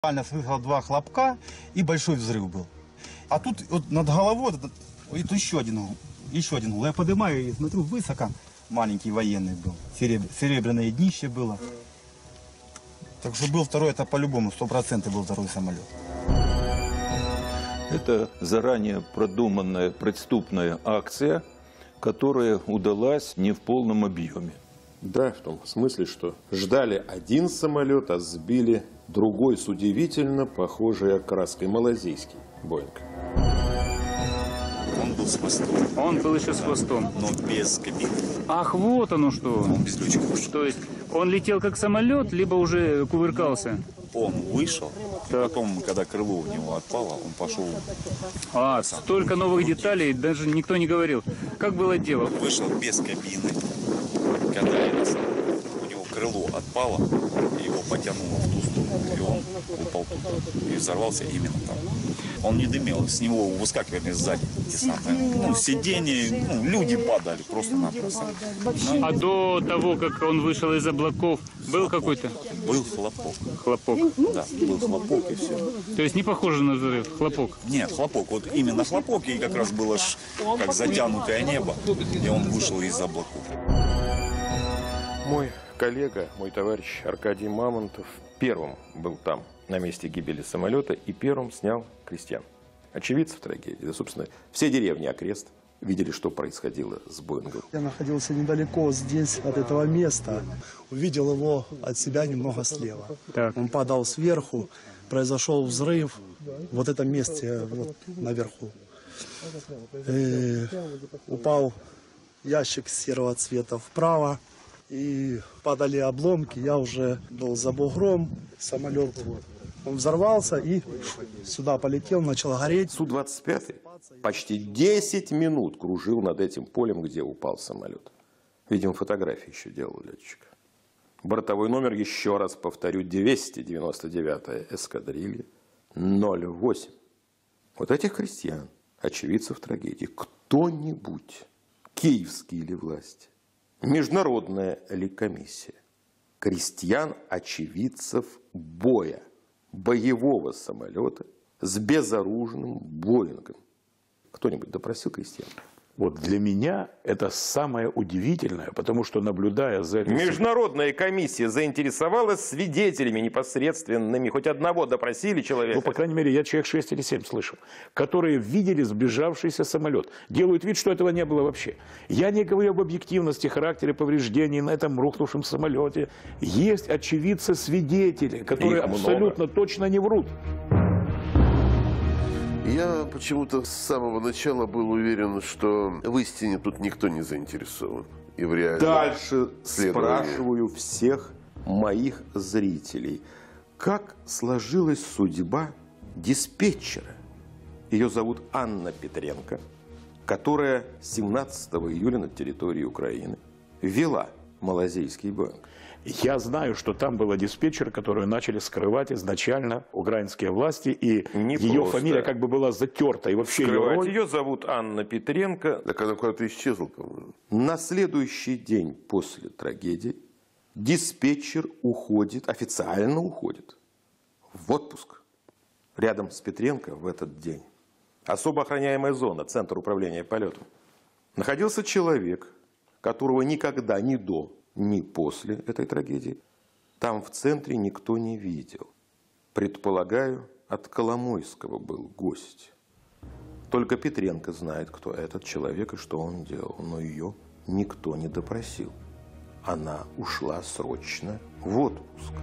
Буквально слышал 2 хлопка и большой взрыв был. А тут вот над головой это еще один гул. Я поднимаю и смотрю, высоко маленький военный был. Серебряное днище было. Так что был второй, это по-любому, 100% был второй самолет. Это заранее продуманная преступная акция, которая удалась не в полном объеме. Да, в том смысле, что ждали один самолет, а сбили другой с удивительно похожей окраской, малазийский Боинг. Он был с хвостом. Он был еще с хвостом. Но без кабины. Ах, вот оно что. Он без летчика вышел. То есть он летел как самолет, либо уже кувыркался? Он вышел, и потом, когда крыло у него отпало, он пошел. А, столько новых деталей, даже никто не говорил. Как было дело? Он вышел без кабины. Когда у него крыло отпало, его потянуло в ту сторону, и он упал туда. И взорвался именно там. Он не дымел, с него выскакивали сзади те самые, сиденья, люди падали просто-напросто. А до того, как он вышел из облаков, был какой-то? Был хлопок. Хлопок. Да, был хлопок и все. То есть не похоже на взрыв, хлопок? Нет, хлопок. Вот именно хлопок, и как раз было как затянутое небо, и он вышел из облаков. Мой коллега, мой товарищ Аркадий Мамонтов первым был там, на месте гибели самолета, и первым снял крестьян. Очевидцев трагедии. Да, собственно, все деревни окрест видели, что происходило с Боингом. Я находился недалеко здесь, от этого места. Увидел его от себя немного слева. Так. Он падал сверху, произошел взрыв в вот этом месте, вот наверху. Упал ящик серого цвета вправо. И падали обломки, я уже был за бугром, самолет, он взорвался и сюда полетел, начал гореть. Су-25 почти 10 минут кружил над этим полем, где упал самолет. Видимо, фотографии еще делал летчик. Бортовой номер, еще раз повторю, 299-я эскадрилья 08. Вот этих крестьян, очевидцев трагедии, кто-нибудь, киевские ли власти, международная ли комиссия, крестьян-очевидцев боя, боевого самолета с безоружным Боингом. Кто-нибудь допросил крестьян? Вот для меня это самое удивительное, потому что, наблюдая за этим... Международная комиссия заинтересовалась свидетелями непосредственными. Хоть одного допросили человека? Ну, по крайней мере, я человек 6 или 7 слышал, которые видели сближавшийся самолет. Делают вид, что этого не было вообще. Я не говорю об объективности, характере повреждений на этом рухнувшем самолете. Есть очевидцы-свидетели, которые абсолютно точно не врут. Я почему-то с самого начала был уверен, что в истине тут никто не заинтересован. И в реальном Дальше следовании. спрашиваю всех моих зрителей, как сложилась судьба диспетчера. Ее зовут Анна Петренко, которая 17 июля на территории Украины вела малазийский Боинг. Я знаю, что там была диспетчер, которую начали скрывать изначально украинские власти, и Не ее просто. фамилия как бы была затерта. И вообще Скрывать ее зовут Анна Петренко. Так она куда-то исчезла, по-моему. На следующий день после трагедии диспетчер уходит, официально уходит в отпуск. Рядом с Петренко в этот день особо охраняемая зона, центр управления полетом, находился человек, которого никогда ни до, ни после этой трагедии там в центре никто не видел. Предполагаю, от Коломойского был гость. Только Петренко знает, кто этот человек и что он делал, но ее никто не допросил. Она ушла срочно в отпуск.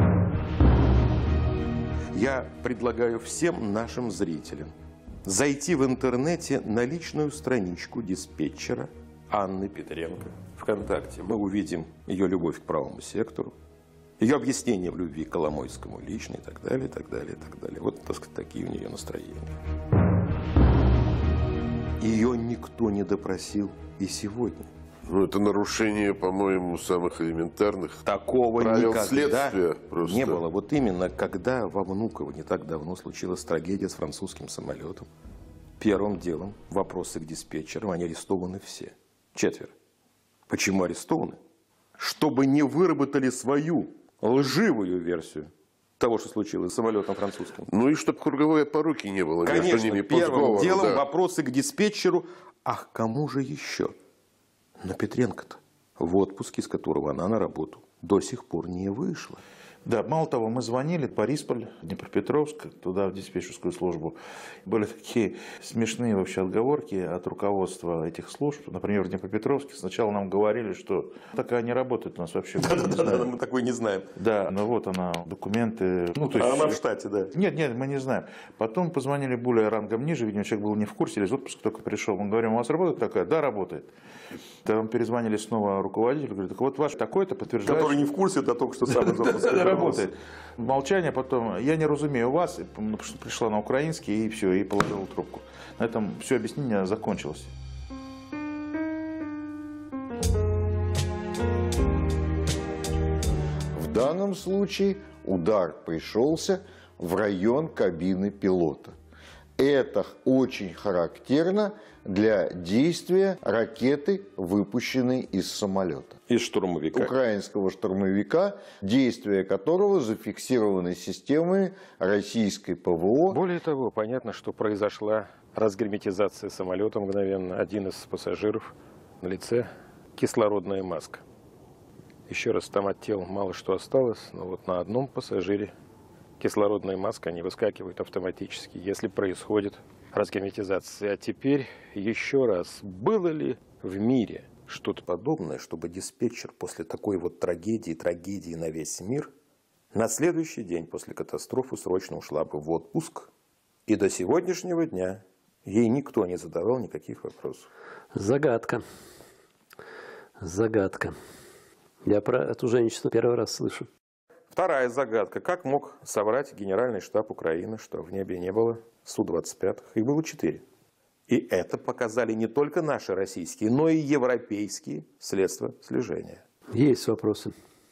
Я предлагаю всем нашим зрителям зайти в интернете на личную страничку диспетчера Анны Петренко ВКонтакте. Мы увидим ее любовь к правому сектору, ее объяснение в любви к Коломойскому лично и так далее, и так далее, и так далее. Вот, так сказать, такие у нее настроения. Ее никто не допросил и сегодня. Ну, это нарушение, по-моему, самых элементарных Такого правил никогда следствия. Просто. не было. Вот именно, когда во Внуково не так давно случилась трагедия с французским самолетом, первым делом вопросы к диспетчерам, они арестованы все. 4. Почему арестованы? Чтобы не выработали свою лживую версию того, что случилось с самолетом французским. Ну и чтобы круговой поруки не было между Конечно, ними по первым сговору, делом да. вопросы к диспетчеру. Ах, кому же еще? Но Петренко-то в отпуске, с которого она на работу до сих пор не вышла. Да, мало того, мы звонили в Борисполь, Днепропетровск, туда в диспетчерскую службу. Были такие смешные вообще отговорки от руководства этих служб. Например, в Днепропетровске сначала нам говорили, что такая не работает у нас вообще. Да, мы такой не знаем. Да, ну вот она, документы. Ну, то есть, она в штате, да. Нет, мы не знаем. Потом позвонили более рангом ниже, видимо, человек был не в курсе, или из отпуска только пришел. Мы говорим, у вас работает такая? Да, работает. Там перезвонили снова руководителю, говорит, так вот ваш такой-то подтверждает. Который не в курсе, да только что сам из отпуска работает. Молчание потом, я не разумею вас, пришла на украинский и все, и положила трубку. На этом все объяснение закончилось. В данном случае удар пришелся в район кабины пилота. Это очень характерно для действия ракеты, выпущенной из самолета. Из штурмовика. Украинского штурмовика, действия которого зафиксированы системой российской ПВО. Более того, понятно, что произошла разгерметизация самолета мгновенно. Один из пассажиров на лице кислородная маска. Еще раз, там от тел мало что осталось, но вот на одном пассажире кислородная маска не выскакивает автоматически, если происходит разгерметизация. А теперь еще раз, было ли в мире что-то подобное, чтобы диспетчер после такой вот трагедии на весь мир, на следующий день после катастрофы срочно ушла бы в отпуск, и до сегодняшнего дня ей никто не задавал никаких вопросов? Загадка. Загадка. Я про эту женщину первый раз слышу. Вторая загадка. Как мог соврать Генеральный штаб Украины, что в небе не было Су-25? Их было 4. И это показали не только наши российские, но и европейские средства слежения. Есть вопросы.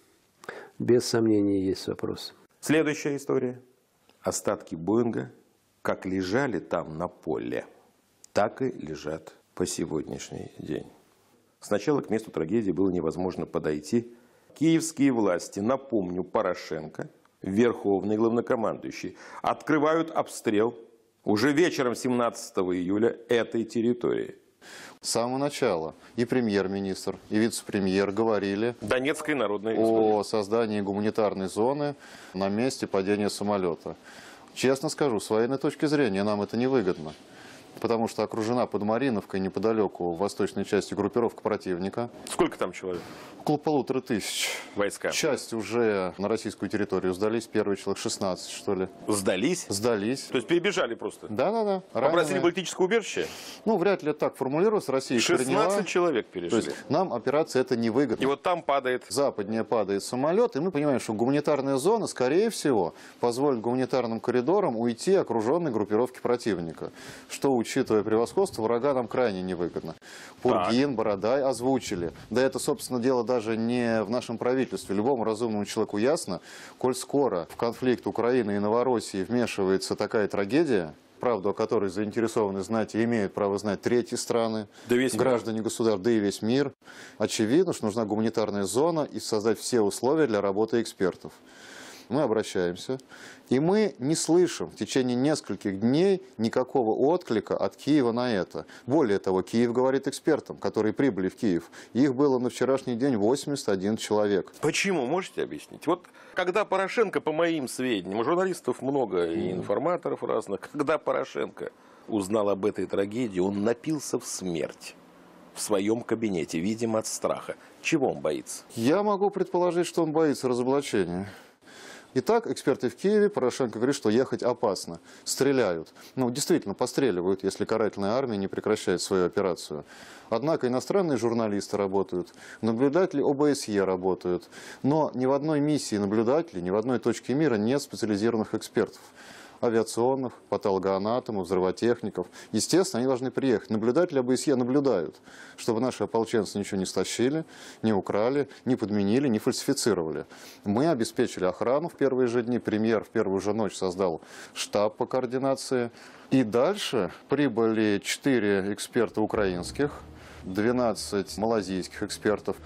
Без сомнения есть вопросы. Следующая история. Остатки Боинга как лежали там на поле, так и лежат по сегодняшний день. Сначала к месту трагедии было невозможно подойти. Киевские власти, напомню, Порошенко, верховный главнокомандующий, открывают обстрел уже вечером 17 июля этой территории. С самого начала и премьер-министр, и вице-премьер говорили Донецкой Народной о создании гуманитарной зоны на месте падения самолета. Честно скажу, с военной точки зрения нам это невыгодно. Потому что окружена под Мариновкой неподалеку в восточной части группировка противника. Сколько там человек? Около 1500 войска. Часть уже на российскую территорию сдались, первый человек 16, что ли. Сдались? Сдались. То есть перебежали просто? Да. Попросили политическое убежище? Ну, вряд ли так формулируется. Россия 16 приняла. человек перешли. То есть нам операция это невыгодна. И вот там падает... Западнее падает самолет, и мы понимаем, что гуманитарная зона, скорее всего, позволит гуманитарным коридорам уйти окруженной группировке противника. Что, учитывая превосходство, врага нам крайне невыгодно. Пургин, Бородай озвучили. Да это, собственно, дело даже не в нашем правительстве. Любому разумному человеку ясно, коль скоро в конфликт Украины и Новороссии вмешивается такая трагедия, правду о которой заинтересованы знать и имеют право знать третьи страны, да граждане государств, да и весь мир, очевидно, что нужна гуманитарная зона и создать все условия для работы экспертов. Мы обращаемся, и мы не слышим в течение нескольких дней никакого отклика от Киева на это. Более того, Киев говорит экспертам, которые прибыли в Киев. Их было на вчерашний день 81 человек. Почему? Можете объяснить? Вот когда Порошенко, по моим сведениям, журналистов много и информаторов разных, когда Порошенко узнал об этой трагедии, он напился в смерть в своем кабинете, видимо, от страха. Чего он боится? Я могу предположить, что он боится разоблачения. Итак, эксперты в Киеве, Порошенко говорит, что ехать опасно. Стреляют. Ну, действительно, постреливают, если карательная армия не прекращает свою операцию. Однако иностранные журналисты работают, наблюдатели ОБСЕ работают. Но ни в одной миссии наблюдателей, ни в одной точке мира нет специализированных экспертов. Авиационных, патологоанатомов, взрывотехников. Естественно, они должны приехать. Наблюдатели ОБСЕ наблюдают, чтобы наши ополченцы ничего не стащили, не украли, не подменили, не фальсифицировали. Мы обеспечили охрану в первые же дни. Премьер в первую же ночь создал штаб по координации. И дальше прибыли 4 эксперта украинских, 12 малазийских экспертов.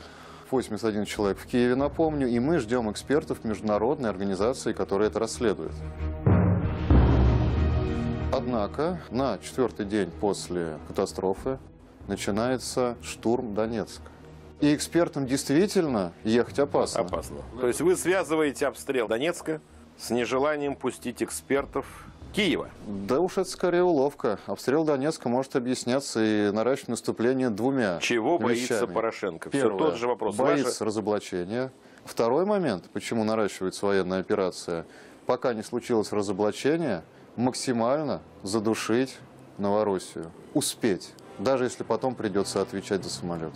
81 человек в Киеве, напомню, и мы ждем экспертов международной организации, которая это расследует. Однако на 4-й день после катастрофы начинается штурм Донецка. И экспертам действительно ехать опасно. Опасно. То есть вы связываете обстрел Донецка с нежеланием пустить экспертов Киева? Да уж это скорее уловка. Обстрел Донецка может объясняться и наращивание наступления двумя Чего боится вещами. Порошенко? Первое, Все тот же вопрос. боится разоблачения. Второй момент, почему наращивается военная операция, пока не случилось разоблачение, максимально задушить Новороссию. Успеть, даже если потом придется отвечать за самолет.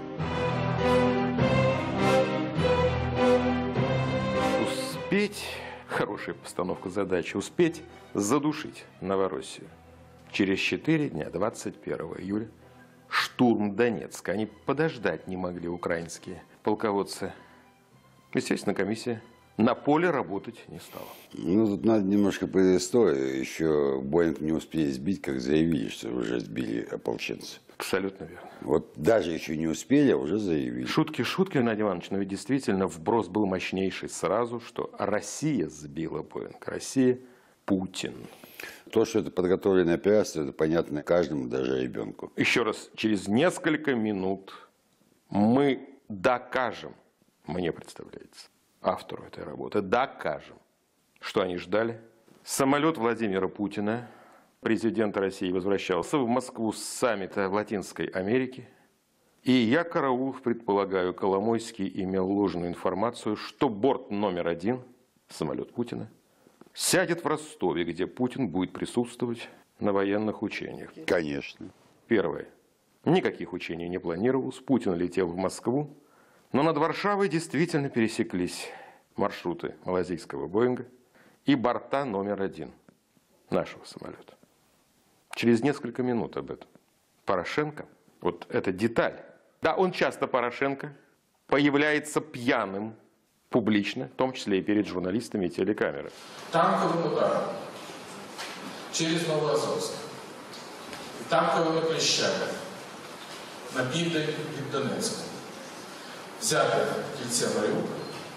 Успеть, хорошая постановка задачи, успеть задушить Новороссию. Через 4 дня, 21 июля, штурм Донецка. Они подождать не могли, украинские полководцы. Естественно, комиссия на поле работать не стала. Ну, тут надо немножко предысторию. Еще Боинг не успели сбить, как заявили, что уже сбили ополченцы. Абсолютно верно. Вот даже еще не успели, а уже заявили. Шутки, Геннадий Иванович, но ведь действительно вброс был мощнейший сразу, что Россия сбила Боинг. Россия – Путин. То, что это подготовленная операция, это понятно каждому, даже ребенку. Еще раз, через несколько минут мы докажем, мне представляется, автору этой работы, докажем, что они ждали. Самолет Владимира Путина, президента России, возвращался в Москву с саммита в Латинской Америке. И я, Караулов, предполагаю, Коломойский имел ложную информацию, что борт номер 1, самолет Путина, сядет в Ростове, где Путин будет присутствовать на военных учениях. Конечно. Первое. Никаких учений не планировалось. Путин летел в Москву. Но над Варшавой действительно пересеклись маршруты малазийского Боинга и борта номер 1 нашего самолета. Через несколько минут об этом Порошенко, вот эта деталь, да, он часто, Порошенко, появляется пьяным публично, в том числе и перед журналистами и телекамерой. Танковым ударом через Новоазовськ, танковими кліщами на південь від Донецька, взяти кільце Маріуполя,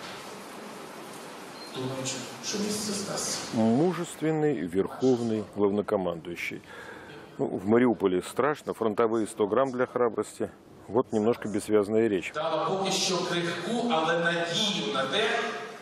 думаючи, що місце здасться. Мужественный верховный главнокомандующий. Ну, в Мариуполе страшно, фронтовые 100 грамм для храбрости. Вот немножко бессвязная речь. Дала поки що крихку, але надію на те,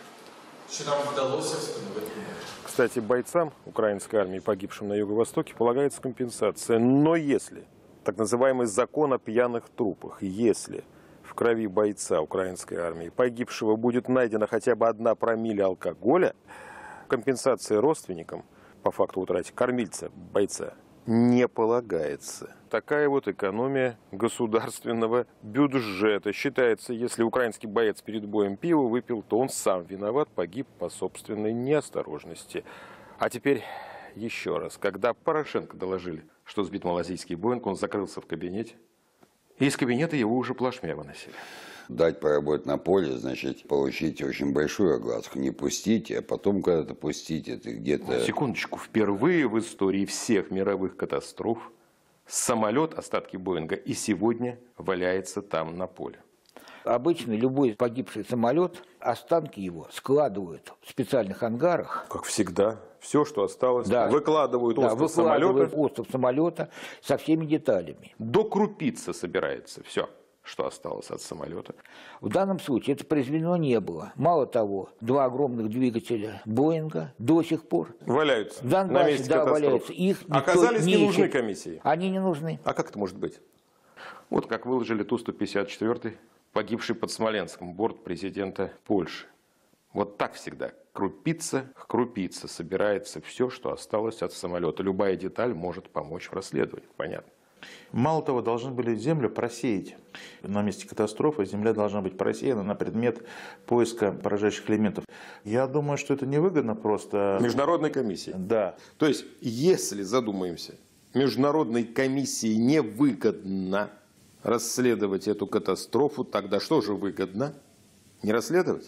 що нам вдалося встановити мир. Кстати, бойцам украинской армии, погибшим на Юго-Востоке, полагается компенсация. Но если, так называемый закон о пьяных трупах, если в крови бойца украинской армии погибшего будет найдена хотя бы 1 промилле алкоголя, компенсация родственникам по факту утраты кормильца бойца не полагается. Такая вот экономия государственного бюджета. Считается, если украинский боец перед боем пиво выпил, то он сам виноват, погиб по собственной неосторожности. А теперь еще раз. Когда Порошенко доложили, что сбит малазийский Боинг, он закрылся в кабинете. И из кабинета его уже плашмя выносили. Дать поработать на поле, значит, получить очень большую огласку. Не пустите, а потом когда-то пустите. Это где-то... Секундочку. Впервые в истории всех мировых катастроф самолет, остатки Боинга, и сегодня валяется там на поле. Обычно любой погибший самолет, останки его складывают в специальных ангарах. Как всегда. Все, что осталось, да, выкладывают остров выкладывают самолета. остров самолета со всеми деталями. До крупицы собирается все, что осталось от самолета. В данном случае это произведено не было. Мало того, 2 огромных двигателя Боинга до сих пор валяются в Донбассе, на месте катастрофы. Валяются. Их оказались не нужны ищет. комиссии. Они не нужны. А как это может быть? Вот как выложили Ту-154, погибший под Смоленском, борт президента Польши. Вот так всегда. Крупица к крупице собирается все, что осталось от самолета. Любая деталь может помочь в расследовании. Понятно. Мало того, должны были землю просеять. На месте катастрофы земля должна быть просеяна на предмет поиска поражающих элементов. Я думаю, что это невыгодно просто... Международной комиссии. Да. То есть, если задумаемся, международной комиссии невыгодно расследовать эту катастрофу, тогда что же выгодно? Не расследовать,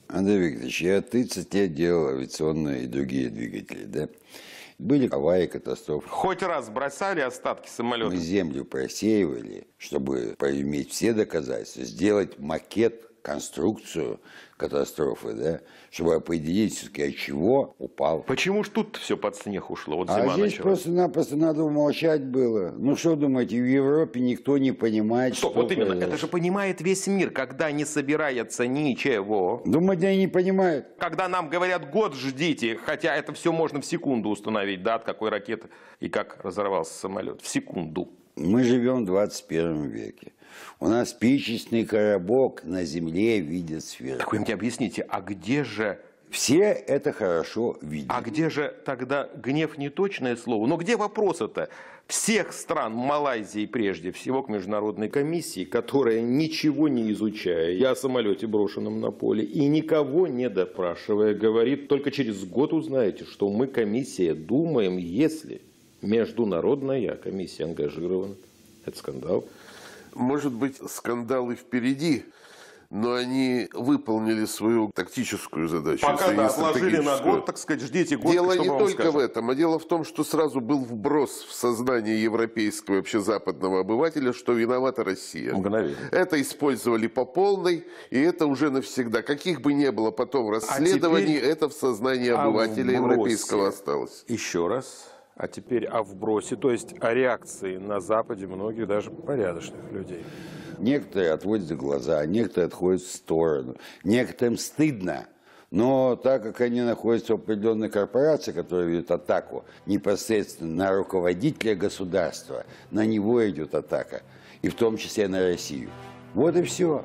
Андрей Викторович, я 30 лет делал авиационные и другие двигатели, да? Были аварии, катастрофы. Хоть раз бросали остатки самолета? Мы землю просеивали, чтобы поиметь все доказательства, сделать макет, конструкцию катастрофы, да, чтобы определить все-таки, от чего упал. Почему ж тут все под снег ушло? Вот А зима здесь началась. просто-напросто надо умолчать было. Ну что думаете, в Европе никто не понимает, Стоп, что вот именно, произошло. это же понимает весь мир, когда не собирается ничего. Думаете, они не понимают? Когда нам говорят, год ждите, хотя это все можно в секунду установить, да, от какой ракеты и как разорвался самолет. В секунду. Мы живем в 21 веке. У нас спичечный коробок на земле видит сферу. Так вы мне объясните, а где же... Все это хорошо видят. А где же тогда гнев не точное слово? Но где вопрос-то? Всех стран, Малайзии прежде всего, к международной комиссии, которая, ничего не изучая, и о самолете, брошенном на поле, и никого не допрашивая, говорит, только через год узнаете, что мы, комиссия, думаем, если международная комиссия ангажирована. Это скандал. Может быть, скандалы впереди, но они выполнили свою тактическую задачу. Пока если да, не отложили на стратегическую. год, так сказать, ждите год, Дело что не мы вам только скажем. в этом, а дело в том, что сразу был вброс в сознание европейского, вообще западного обывателя, что виновата Россия. Мгновенно. Это использовали по полной, и это уже навсегда. Каких бы ни было потом расследований, теперь это в сознании обывателя европейского осталось. Еще раз. А теперь о вбросе, то есть о реакции на Западе многих даже порядочных людей. Некоторые отводят глаза, некоторые отходят в сторону, некоторым стыдно. Но так как они находятся в определенной корпорации, которая ведет атаку непосредственно на руководителя государства, на него идет атака, и в том числе на Россию. Вот и все.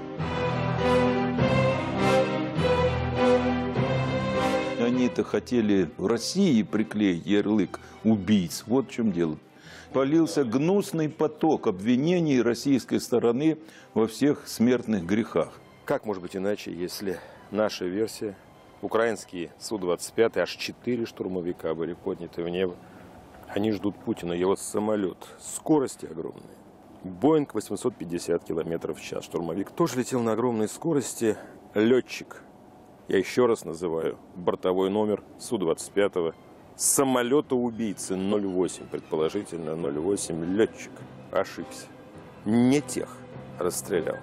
Они-то хотели России приклеить ярлык убийц. Вот в чем дело. Полился гнусный поток обвинений российской стороны во всех смертных грехах. Как может быть иначе, если наша версия, украинские Су-25, аж 4 штурмовика были подняты в небо. Они ждут Путина, его самолет, скорости огромные. Боинг 850 км в час. Штурмовик тоже летел на огромной скорости. Летчик, я еще раз называю, бортовой номер Су-25, самолета-убийцы 08, предположительно 08, летчик ошибся. Не тех расстрелял.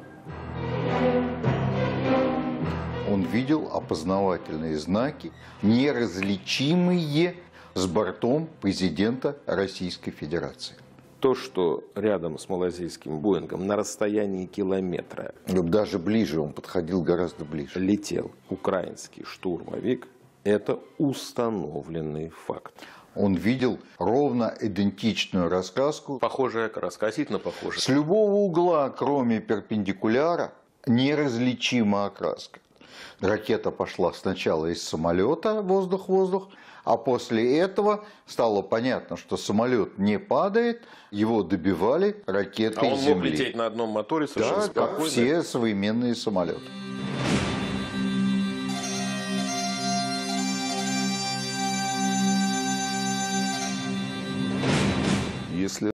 Он видел опознавательные знаки, неразличимые с бортом президента Российской Федерации. То, что рядом с малайзийским Боингом на расстоянии километра, даже ближе, он подходил гораздо ближе, летел украинский штурмовик, это установленный факт. Он видел ровно идентичную раскраску. Похожая окраска, действительно похожая. С любого угла, кроме перпендикуляра, неразличима окраска. Ракета пошла сначала из самолета, воздух-воздух, а после этого стало понятно, что самолет не падает, его добивали ракетой А он земли. мог лететь на одном моторе совершенно Да, спокойно. как все современные самолеты. Если